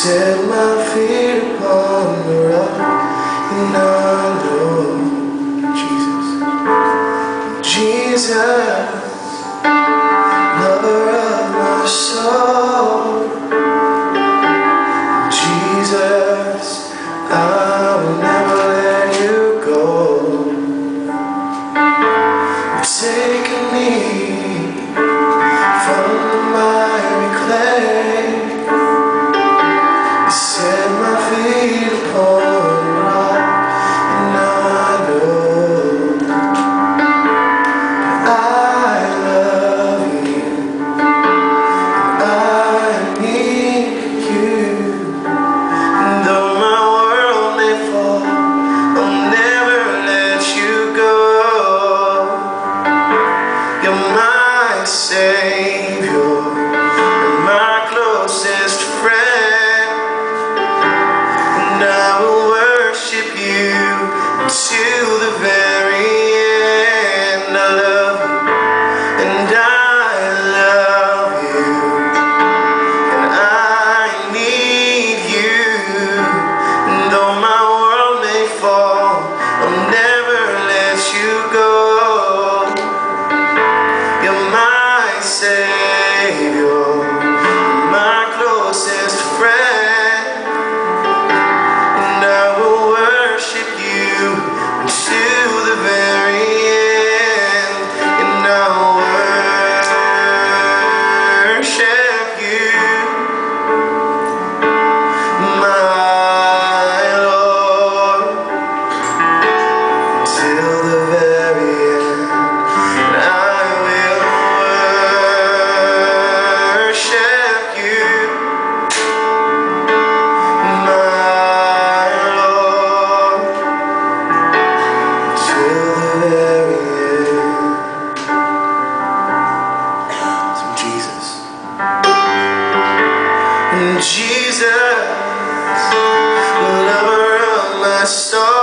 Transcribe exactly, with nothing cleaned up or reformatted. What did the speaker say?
set my feet upon the rock, and I know Jesus, Jesus, lover of my soul. Jesus, I will never let you go. You've taken me from the miry clay. You set my feet upon the rock, and I know that I love you, and I need you. And though my world may fall, I'll never let you go. You're my Savior, and my closest friend, and I will worship you till the very end. I love you, and I love you, and I need you. And though my world may fall, I'll never let you go. You're my Savior, my closest friend, and I will worship you until the very end. And I'll worship you, my Lord, until the very end. And I will worship you, my Lord, till the very end. So Jesus, Jesus, lover of my soul.